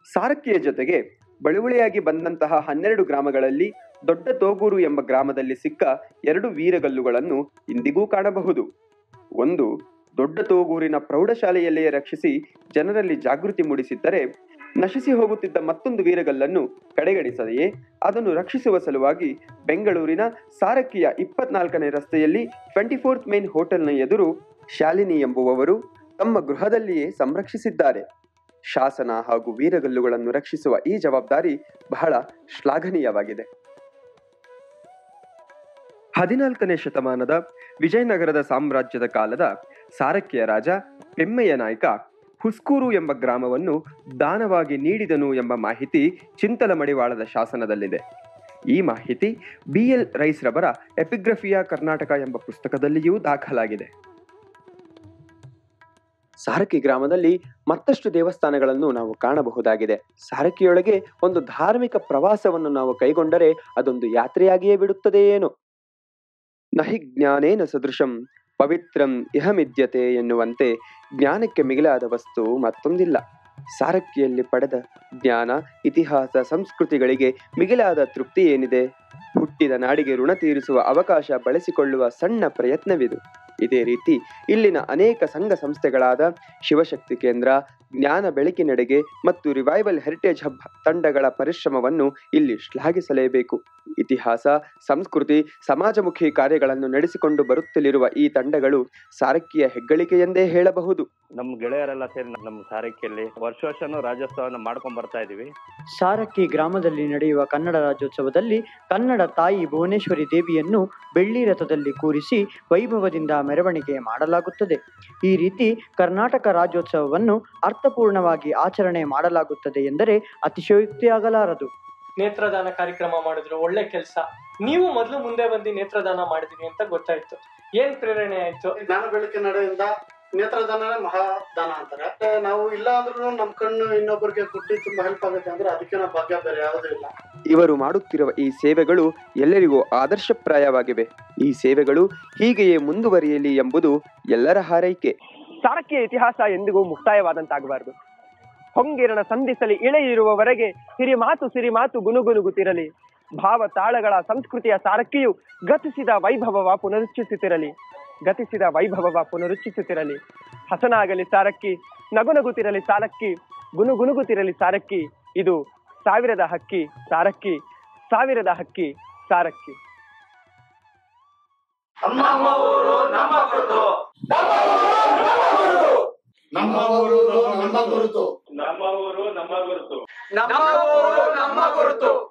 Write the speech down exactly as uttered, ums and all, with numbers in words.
ಸಾರಕ್ಕಿಯ ಜೊತೆಗೆ ಬಳುವಳಿಯಾಗಿ ಬಂದಂತಹ ಹನ್ನೆರಡು ಗ್ರಾಮಗಳಲ್ಲಿ ದೊಡ್ಡ ತೋಗೂರು ಎಂಬ ಗ್ರಾಮದಲ್ಲಿ ಸಿಕ್ಕ ಎರಡು ವೀರಗಲ್ಲುಗಳನ್ನು ಇಂದಿಗೂ ಕಾಣಬಹುದು. ಒಂದು ದೊಡ್ಡ ತೋಗೂರಿನ ಪ್ರೌಢಶಾಲೆಯಲ್ಲಿಯೇ ರಕ್ಷಿಸಿ ಜನರಲ್ಲಿ ಜಾಗೃತಿ ಮೂಡಿಸಿದ್ದರೆ, ನಶಿಸಿ ಹೋಗುತ್ತಿದ್ದ ಮತ್ತೊಂದು ವೀರಗಲ್ಲನ್ನು ಕಡೆಗಣಿಸದೆಯೇ ಅದನ್ನು ರಕ್ಷಿಸುವ ಸಲುವಾಗಿ ಬೆಂಗಳೂರಿನ ಸಾರಕ್ಕಿಯ ಇಪ್ಪತ್ನಾಲ್ಕನೇ ರಸ್ತೆಯಲ್ಲಿ ಟ್ವೆಂಟಿ ಫೋರ್ತ್ ಮೇನ್ ಹೋಟೆಲ್ನ ಎದುರು ಶಾಲಿನಿ ಎಂಬುವವರು ತಮ್ಮ ಗೃಹದಲ್ಲಿಯೇ ಸಂರಕ್ಷಿಸಿದ್ದಾರೆ. ಶಾಸನ ಹಾಗೂ ವೀರಗಲ್ಲುಗಳನ್ನು ರಕ್ಷಿಸುವ ಈ ಜವಾಬ್ದಾರಿ ಬಹಳ ಶ್ಲಾಘನೀಯವಾಗಿದೆ. ಹದಿನಾಲ್ಕನೇ ಶತಮಾನದ ವಿಜಯನಗರದ ಸಾಮ್ರಾಜ್ಯದ ಕಾಲದ ಸಾರಕ್ಕಿಯ ರಾಜ ಪೆಮ್ಮೆಯ ನಾಯಕ ಹುಸ್ಕೂರು ಎಂಬ ಗ್ರಾಮವನ್ನು ದಾನವಾಗಿ ನೀಡಿದನು ಎಂಬ ಮಾಹಿತಿ ಚಿಂತಲ ಮಡಿವಾಳದ ಶಾಸನದಲ್ಲಿದೆ. ಈ ಮಾಹಿತಿ ಬಿ ಎಲ್ ರೈಸ್ ರವರ ಎಪಿಗ್ರಫಿಯಾ ಕರ್ನಾಟಕ ಎಂಬ ಪುಸ್ತಕದಲ್ಲಿಯೂ ದಾಖಲಾಗಿದೆ. ಸಾರಕ್ಕಿ ಗ್ರಾಮದಲ್ಲಿ ಮತ್ತಷ್ಟು ದೇವಸ್ಥಾನಗಳನ್ನು ನಾವು ಕಾಣಬಹುದಾಗಿದೆ. ಸಾರಕ್ಕಿಯೊಳಗೆ ಒಂದು ಧಾರ್ಮಿಕ ಪ್ರವಾಸವನ್ನು ನಾವು ಕೈಗೊಂಡರೆ ಅದೊಂದು ಯಾತ್ರೆಯಾಗಿಯೇ ಬಿಡುತ್ತದೆಯೇನೋ. ನಹಿ ಜ್ಞಾನೇನ ಸದೃಶಂ ಪವಿತ್ರಂ ಇಹಮಿದ್ಯತೆ ಎನ್ನುವಂತೆ ಜ್ಞಾನಕ್ಕೆ ಮಿಗಿಲಾದ ವಸ್ತು ಮತ್ತೊಂದಿಲ್ಲ. ಸಾರಕ್ಕಿಯಲ್ಲಿ ಪಡೆದ ಜ್ಞಾನ, ಇತಿಹಾಸ, ಸಂಸ್ಕೃತಿಗಳಿಗೆ ಮಿಗಿಲಾದ ತೃಪ್ತಿ ಏನಿದೆ? ಹುಟ್ಟಿದ ನಾಡಿಗೆ ಋಣ ತೀರಿಸುವ ಅವಕಾಶ ಬಳಸಿಕೊಳ್ಳುವ ಸಣ್ಣ ಪ್ರಯತ್ನವಿದು. ಇದೇ ರೀತಿ ಇಲ್ಲಿನ ಅನೇಕ ಸಂಘ ಸಂಸ್ಥೆಗಳಾದ ಶಿವಶಕ್ತಿ ಕೇಂದ್ರ, ಜ್ಞಾನ ಬೆಳಕಿನೆಡೆಗೆ ಮತ್ತು ರಿವೈವಲ್ ಹೆರಿಟೇಜ್ ಹಬ್ ತಂಡಗಳ ಪರಿಶ್ರಮವನ್ನು ಇಲ್ಲಿ ಶ್ಲಾಘಿಸಲೇಬೇಕು. ಇತಿಹಾಸ, ಸಂಸ್ಕೃತಿ, ಸಮಾಜಮುಖಿ ಕಾರ್ಯಗಳನ್ನು ನಡೆಸಿಕೊಂಡು ಬರುತ್ತಲಿರುವ ಈ ತಂಡಗಳು ಸಾರಕ್ಕಿಯ ಹೆಗ್ಗಳಿಕೆ ಎಂದೇ ಹೇಳಬಹುದು. ನಮ್ಮ ಗೆಳೆಯರೆಲ್ಲ ಸೇರಿ ನಮ್ಮ ಸಾರಕ್ಕಿಯಲ್ಲಿ ವರ್ಷ ವರ್ಷನೂ ರಾಜ್ಯೋತ್ಸವವನ್ನು ಮಾಡ್ಕೊಂಡ್ ಬರ್ತಾ ಇದೀವಿ. ಸಾರಕ್ಕಿ ಗ್ರಾಮದಲ್ಲಿ ನಡೆಯುವ ಕನ್ನಡ ರಾಜ್ಯೋತ್ಸವದಲ್ಲಿ ಕನ್ನಡ ತಾಯಿ ಭುವನೇಶ್ವರಿ ದೇವಿಯನ್ನು ಬೆಳ್ಳಿ ರಥದಲ್ಲಿ ಕೂರಿಸಿ ವೈಭವದಿಂದ ಮೆರವಣಿಗೆ ಮಾಡಲಾಗುತ್ತದೆ. ಈ ರೀತಿ ಕರ್ನಾಟಕ ರಾಜ್ಯೋತ್ಸವವನ್ನು ಅರ್ಥಪೂರ್ಣವಾಗಿ ಆಚರಣೆ ಮಾಡಲಾಗುತ್ತದೆ ಎಂದರೆ ಅತಿಶಯೋಕ್ತಿಯಾಗಲಾರದು. ನೇತ್ರದಾನ ಕಾರ್ಯಕ್ರಮ ಮಾಡಿದ್ರು, ಒಳ್ಳೆ ಕೆಲಸ. ನೀವು ಮೊದಲು ಮುಂದೆ ಬಂದು ನೇತ್ರದಾನ ಮಾಡಿದ್ರಿ ಅಂತ ಗೊತ್ತಾಯ್ತು. ಏನ್ ಪ್ರೇರಣೆ ಆಯ್ತು? ಜ್ಞಾನ ಬೆಳಕಿನ ನಡೆಯಿಂದ ನೇತ್ರದಾನ ಮಹಾದಾನ ಅಂತಾರೆ. ನಾವು ಇಲ್ಲ ಅಂದ್ರೂ ನಮ್ ಕಣ್ಣು ಇನ್ನೊಬ್ಬರಿಗೆ ಕೊಟ್ಟು ತುಂಬಾ ಹೆಲ್ಪ್ ಆಗುತ್ತೆ ಅಂದ್ರೆ ಅದಕ್ಕೆ ನಾವು ಭಾಗ್ಯ ಬೇರೆ ಯಾವುದೂ ಇಲ್ಲ. ಇವರು ಮಾಡುತ್ತಿರುವ ಈ ಸೇವೆಗಳು ಎಲ್ಲರಿಗೂ ಆದರ್ಶಪ್ರಾಯವಾಗಿವೆ. ಈ ಸೇವೆಗಳು ಹೀಗೆಯೇ ಮುಂದುವರಿಯಲಿ ಎಂಬುದು ಎಲ್ಲರ ಹಾರೈಕೆ. ಸಾರಕ್ಕಿಯ ಇತಿಹಾಸ ಎಂದಿಗೂ ಮುಕ್ತಾಯವಾದಂತಾಗಬಾರದು. ಹೊಂಗಿರಣ ಸಂಧಿಸಲಿ ಇಳೆ ಇರುವವರೆಗೆ ಹಿರಿಮಾತು ಸಿರಿಮಾತು ಗುನುಗುನುಗುತ್ತಿರಲಿ. ಭಾವ ತಾಳಗಳ ಸಂಸ್ಕೃತಿಯ ಸಾರಕ್ಕಿಯು ಗತಿಸಿದ ವೈಭವವ ಪುನರುಚ್ಚಿಸುತ್ತಿರಲಿ ಗತಿಸಿದ ವೈಭವವ ಪುನರುಚ್ಚಿಸುತ್ತಿರಲಿ ಹಸನಾಗಲಿ ಸಾರಕ್ಕಿ, ನಗುನಗುತ್ತಿರಲಿ ಸಾರಕ್ಕಿ, ಗುನುಗುನುಗುತ್ತಿರಲಿ ಸಾರಕ್ಕಿ. ಇದು ಸಾವಿರದ ಹಕ್ಕಿ ಸಾರಕ್ಕಿ, ಸಾವಿರದ ಹಕ್ಕಿ ಸಾರಕ್ಕಿ. ನಮ್ಮ ಊರು ನಮ್ಮ ಗುರುತು, ನಮ್ಮ ಊರು ನಮ್ಮ ಗುರುತು, ನಮ್ಮ ಊರು ನಮ್ಮ ಗುರುತು, ನಮ್ಮ ಊರು ನಮ್ಮ ಗುರುತು.